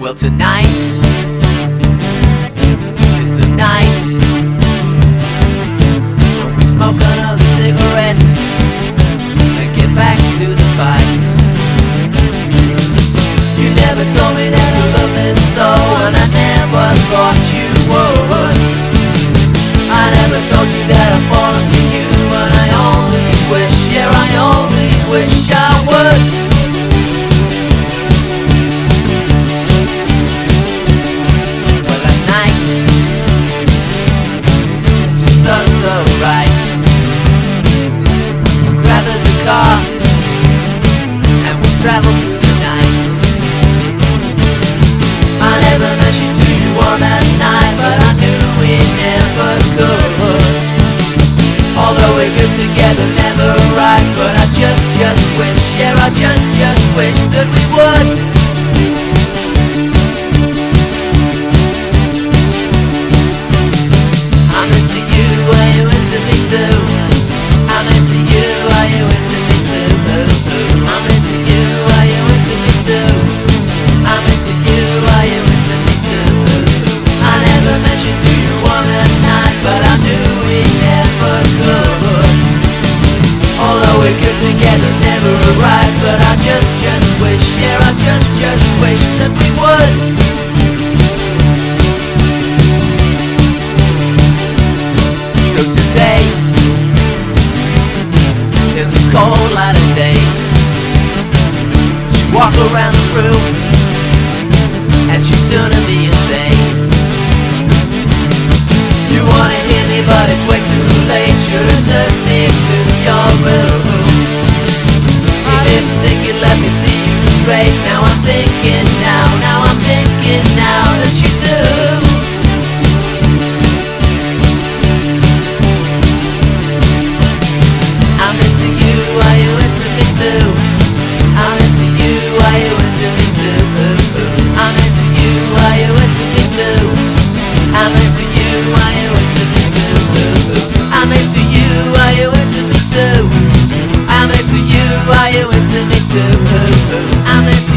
Well, tonight is the night when we smoke another cigarette and get back to the fight. You never told me that you love me so, and I never thought you would. I never told you that I've fallen for you, and I only wish, yeah, I only wish I would. So right, so grab us a car and we'll travel through the night. I never mentioned to you on that night, but I knew we never could. Although we're good together, never right, but I just wish, yeah, I just wish that we would. I'm into you, are you into me too? I'm into you, are you into me too? I'm into you, are you into me too? I'm into you, are you into me too? I never mentioned to you on that night, but I knew we never could. Although we're good together, never right, but I just wish, yeah, I just wish that we would. So today, in the cold light of day, she walked around the room and she turned to me and say, you wanna hear me but it's way too late. Should've took me to your room. You didn't think you'd let me see you straight. Now I'm thinking now I'm thinking now that you do. I'm into you, are you into me too? I'm into you, are you into me too? I'm into you, are you into me too? I'm into you, are you into me too? I'm into you, are you into me too? I'm into you, are you into me too? I'm into